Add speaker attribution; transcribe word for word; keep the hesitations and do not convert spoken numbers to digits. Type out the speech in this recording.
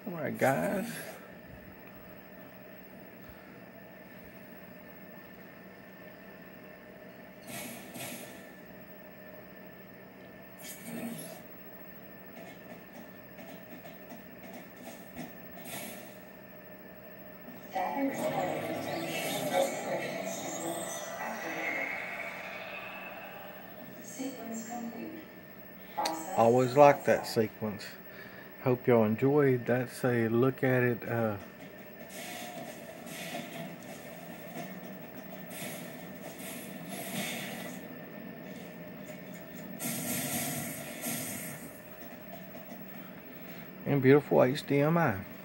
Speaker 1: Alright guys, always like that sequence. Hope y'all enjoyed. That's a look at it. Uh, in beautiful H D M I.